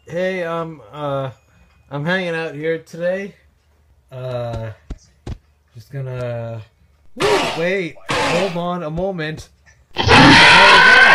Hey, I'm hanging out here today. Just gonna... Wait, hold on a moment. What the hell is that?